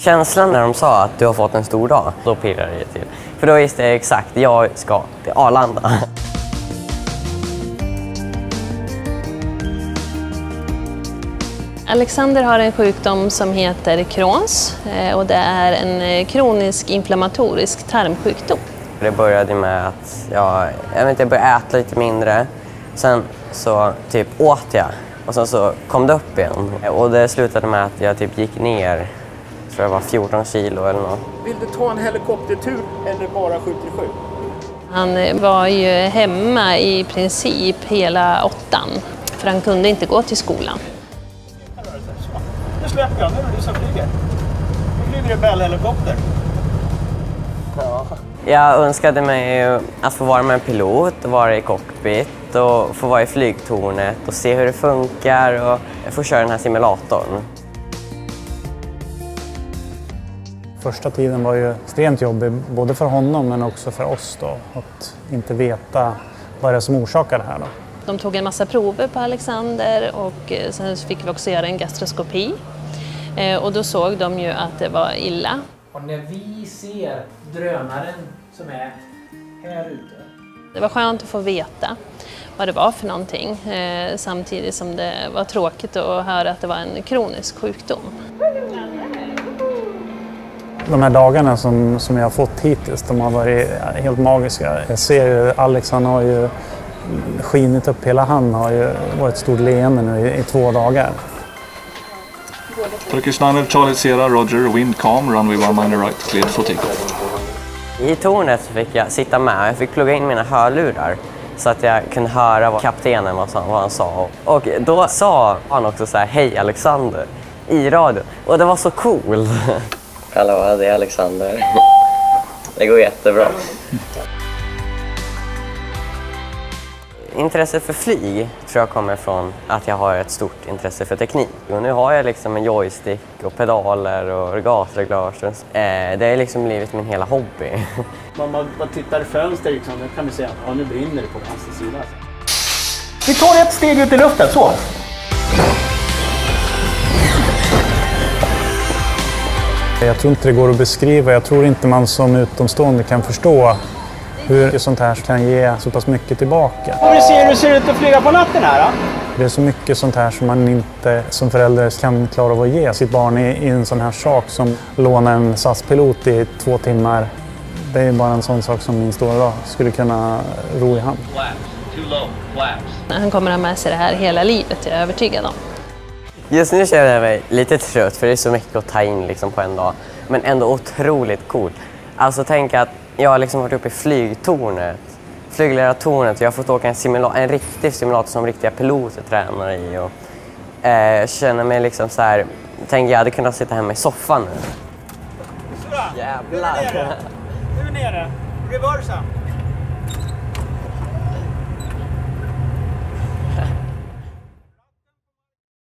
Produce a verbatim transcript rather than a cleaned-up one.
Känslan när de sa att du har fått en stor dag, då pirrade det till. För då visste jag exakt, jag ska till Arlanda. Alexander har en sjukdom som heter Crohns och det är en kronisk inflammatorisk tarmsjukdom. Det började med att jag, jag, vet inte, jag började äta lite mindre. Sen så typ åt jag och sen så kom det upp igen. Och det slutade med att jag typ gick ner, tror jag var fjorton kilo eller något. Vill du ta en helikoptertur eller bara sju till sju? Han var ju hemma i princip hela åttan, för han kunde inte gå till skolan. Nu släpper jag, nu är det du som flyger. Nu flyger det Bell-helikopter. Ja. Jag önskade mig att få vara med en pilot, vara i cockpit och få vara i flygtornet och se hur det funkar och få köra den här simulatorn. Första tiden var ju extremt jobbig, både för honom men också för oss då, att inte veta vad det är som orsakar det här då. De tog en massa prover på Alexander och sen fick vi också göra en gastroskopi. Och då såg de ju att det var illa. Och när vi ser drönaren som är här ute. Det var skönt att få veta vad det var för någonting, eh, samtidigt som det var tråkigt att höra att det var en kronisk sjukdom. De här dagarna som, som jag har fått hittills, de har varit helt magiska. Jag ser ju Alex, han har ju skinit upp hela, han har ju varit ett stort leende nu i, i två dagar. Turkish nine Charlie Sierra, Roger, wind calm, runway one minor right, cleared for takeoff. I tornet så fick jag sitta med, jag fick plugga in mina hörlurar så att jag kunde höra vad kaptenen vad han sa. Och då sa han också så här, hej Alexander, i radio. Och det var så cool. Hallå, det är Alexander. Det går jättebra. Intresset för flyg tror jag kommer från att jag har ett stort intresse för teknik. Och nu har jag liksom en joystick och pedaler och gasreglage. Eh, det är liksom blivit min hela hobby. Man, man, man tittar i fönster liksom, då kan vi säga att ja, nu brinner det på vänster sida. Vi tar ett steg ut i luften, så! Jag tror inte det går att beskriva, jag tror inte man som utomstående kan förstå hur sånt här kan ge så pass mycket tillbaka. Om vi ser hur det ser ut att flyga på natten här då? Det är så mycket sånt här som man inte som förälder kan klara av att ge sitt barn i, i en sån här sak som låna en S A S-pilot i två timmar. Det är bara en sån sak som min stora dag skulle kunna ro i hand. Han kommer att ha med sig det här hela livet, jag är övertygad om. Just nu känner jag mig lite trött för det är så mycket att ta in liksom på en dag. Men ändå otroligt coolt. Alltså tänk att jag har liksom varit uppe i flygtornet, flygledartornet och jag har fått åka en, simulator, en riktig simulator som riktiga piloter tränar i. Och, eh, känner mig liksom så här, tänk jag hade kunnat sitta hemma i soffan nu. Jävlar! Nu är vi nere. Reversa.